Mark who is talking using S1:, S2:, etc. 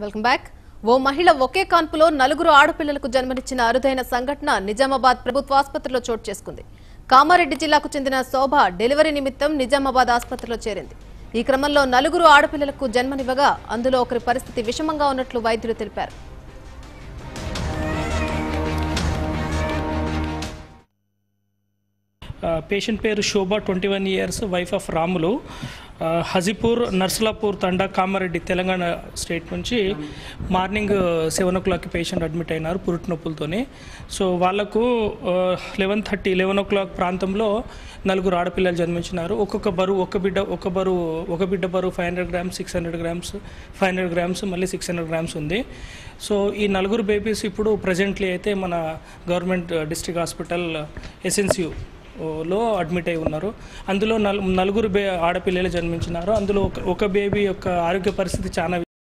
S1: Welcome back. ఓ మహిళ ఒకే కాన్పులో నలుగురు ఆడపిల్లలకు జన్మనిచ్చిన అరుదైన సంఘటన నిజామాబాద్ ప్రభుత్వ ఆసుపత్రిలో చోటు చేసుకుంది. కామారెడ్డి జిల్లాకు చెందిన శోభ డెలివరీ నిమిత్తం నిజామాబాద్ ఆసుపత్రిలో చేరింది. ఈ క్రమంలో నలుగురు ఆడపిల్లలకు జన్మనివ్వగా అందులో ఒకరి పరిస్థితి విషమంగా ఉన్నట్లు వైద్యులు తెలిపారు.
S2: పేషెంట్ పేరు Shobha, 21 years, wife of Ramulu. Hajipur, Narsalapur Thanda, Kamareddy, Telangana state నుంచి మార్నింగ్ 7 o'clock పేషెంట్ అడ్మిట్ అయినారు పురుటి నొప్పులతోనే. సో వాళ్ళకు 11:30, 11 o'clock ప్రాంతంలో నలుగురు ఆడపిల్లలు జన్మించినారు. ఒక బిడ్డ బరువు 500 grams, 600 grams, 500 grams, మళ్ళీ 600 grams ఉంది. సో ఈ నలుగురు బేబీస్ ఇప్పుడు ప్రజెంట్లీ అయితే మన గవర్నమెంట్ డిస్ట్రిక్ట్ హాస్పిటల్ SNCU లో అడ్మిట్ అయి ఉన్నారు. అందులో నలుగురు ఆడపిల్లలు జన్మించినారు. అందులో ఒక బేబీ యొక్క ఆరోగ్య పరిస్థితి చాలా